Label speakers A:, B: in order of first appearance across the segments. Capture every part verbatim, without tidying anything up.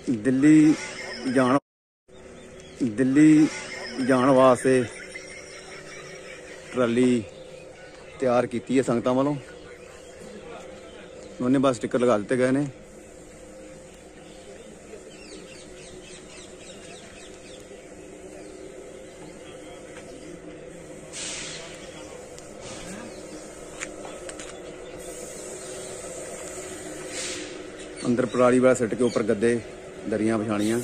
A: दिल्ली जान दिल्ली जाने वास्ते ट्राली तैयार की है संगतां वालों। उन्होंने बस स्टिकर लगा दिते गए ने। अंदर पराली वाला सिट के ऊपर गद्दे दरियां बिछाणियां।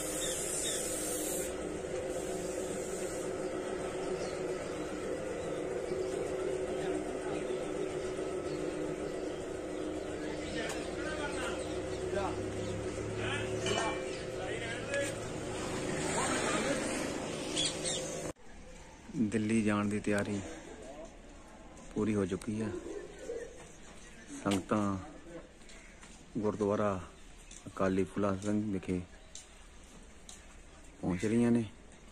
A: दिल्ली जाने की तैयारी पूरी हो चुकी है। संगतां गुरुद्वारा अकाली फुला सिंह विखे पहुंच रही ने।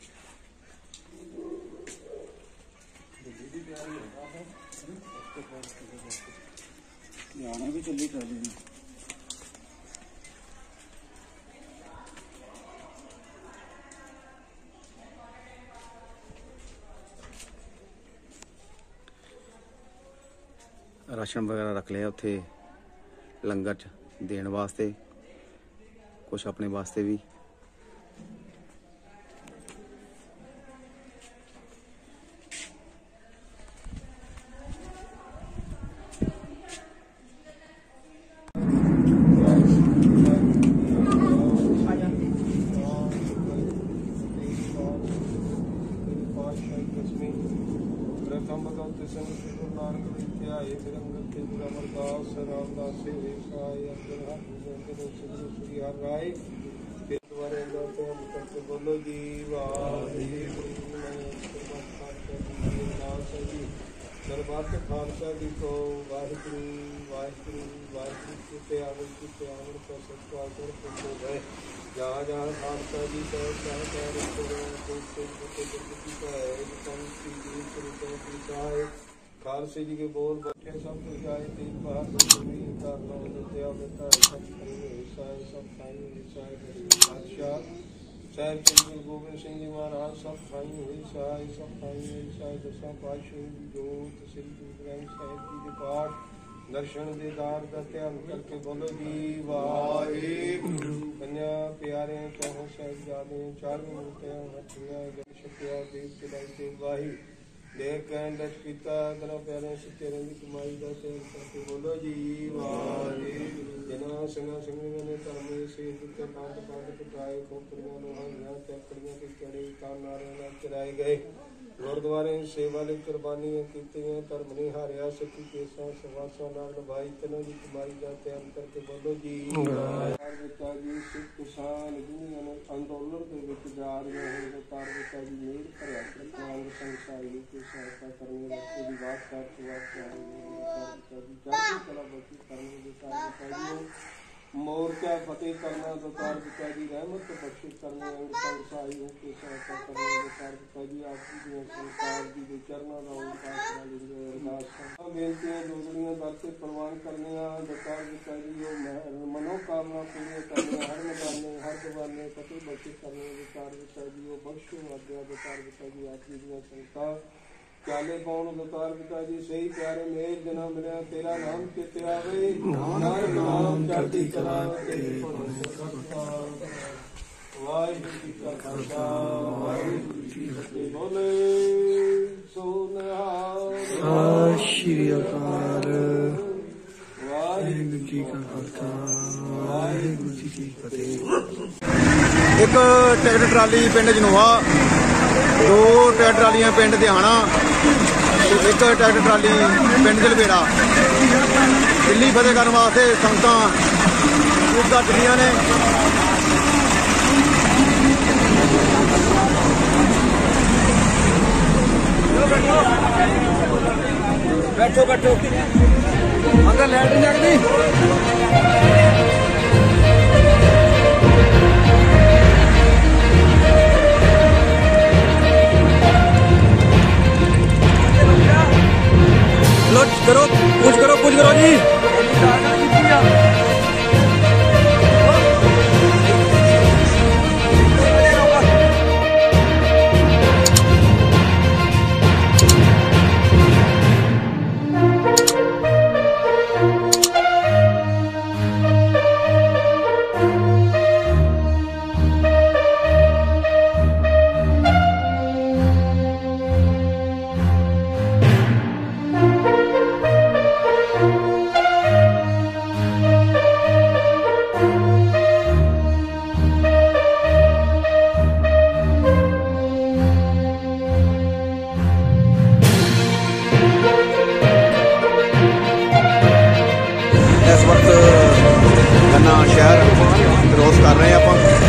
A: राशन वगैरह रख लिया उत्थे लंगर च देने वास्ते, कुछ अपने वास्ते भी। बोलो जी दरबार के खालसा जी को वाहिगुरू वाहिगुरू वाहिगुरू के आवन की आवन का सत्कार कर गए। जहाँ जहाँ खालसा जी का है खालसे जी के बोल बैठे सब कुछ आए तीन बार बादशाह साहिब चंद्र गोबिंद सिंह जी महाराज सब खाई हुई सहाय सब खाई हुई सहाय दसा पातशाही जोत श्री गुरु ग्रंथ साहिब जी के पाठ दर्शन दीदार का ध्यान करके बोलो जी वाहिगुरू। कन्या प्यारे चौहों साहिबजादे चार मूर्तियां हथियां गणशक्तियां देव चलाई देव वाही देख कहन दस पिता दरा प्यारे सच्चे रंग कमाई का ध्यान करके बोलो जी वाहिगुरू। जना संगा संगी ने धर्म से जितने पांच पांच कटाए खोपड़ियां लोहाइयां चैकड़ियां के कड़े कान नारे चराए गए। गुरुद्वारे सेवा ले कुर्बानियां की धर्म ने हारिया सखी केसा सवासा नाल भाई तनों की कमाई का ध्यान करके बोलो जी बेटा जी सिख किसान दुनिया ने अंदोलन के विच जा रहे हैं। तार बेटा जी मेर भरिया प्रकांग संसारी की सहायता करने रस्ते की बात कर वास्ते आए हैं। जाति कला बची करने के तार बेटा जी मोर्चा फतेह करना दरबार पिता जी रहमत बख्शिश करने संसारी की सहायता करने दरबार पिता जी आपकी संसार जी के चरणों का अरदास बेनतियां जोड़नियां बातें प्रवान करने दरबार पिता जी मनोकामना पूरी करने हर मदाने हर दवाने फतेह बख्शिश करने दरबार पिता जी बख्शो आज्ञा दरबार पिता जी आपकी संसार चाले पाउन दरबार पिता जी सही प्यारे मेर जना मिले तेरा नाम चित्ते आवे नानक नाम चढ़ती कला तेरे वाहिगुरू जी का खालसा वाहिगुरू जी की फतेह। बोले सो निहाल सत श्री अकाल वाहिगुरू जी का खालसा वाहिगुरू जी की फतेह। एक ट्रैक्टर ट्राली पिंड जनोआ, दो ट्रैक्टर ट्रालियां पिंड दिहाना, एक ट्रैक्टर ट्राली पिंड जलवेड़ा। दिल्ली फतेह करने वास्ते संगतां खूब घट गईयां ने। बैठो बैठो अंदर लाइट नहीं जगदी। लो करो कुछ करो कुछ करो जी।
B: ਰਹੇ ਆਪਾਂ